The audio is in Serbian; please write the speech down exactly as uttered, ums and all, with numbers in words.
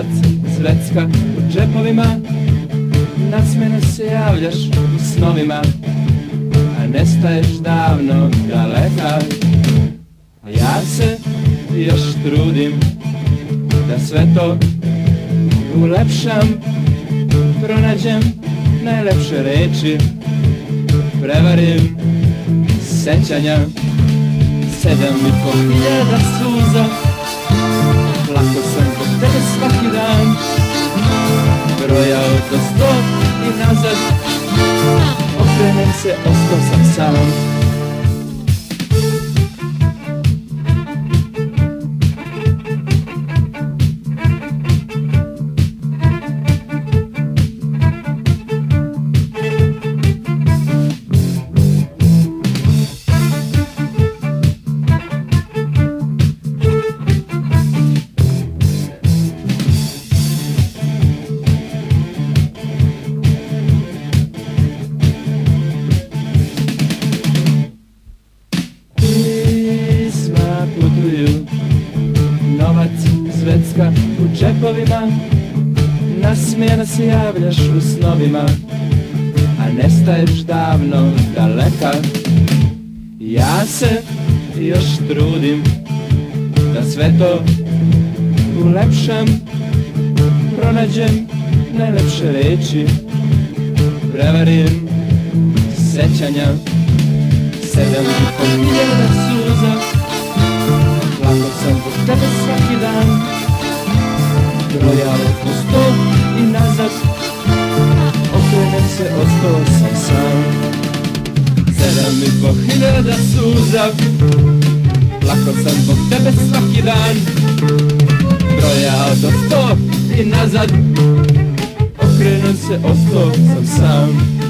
Novac, svecka u džepovima, nasmeno se javljaš u snovima, a nestaješ davno daleka. A ja se još trudim da sve to ulepšam, pronađem najlepše reči, prevarim sećanja. Sedam i po hiljada suza, plako sam zbog tebe svaki dan, brojao do sto i nazad, okrenem se, ostao sam sam. Novac, svecka u džepovima, nasmijena se javljaš u snovima, a nestaješ davno daleka. Ja se još trudim da sve to ulepšam, pronađem najlepše reči, prevarim sećanja. Sedam i po hiljada suza, plako sam zbog tebe svaki dan, brojao po sto i nazad, okrenem se, ostao sam sam. Sedam i po hiljada suza, plako sam zbog tebe svaki dan, brojao do sto i nazad, okrenem se, ostao sam sam.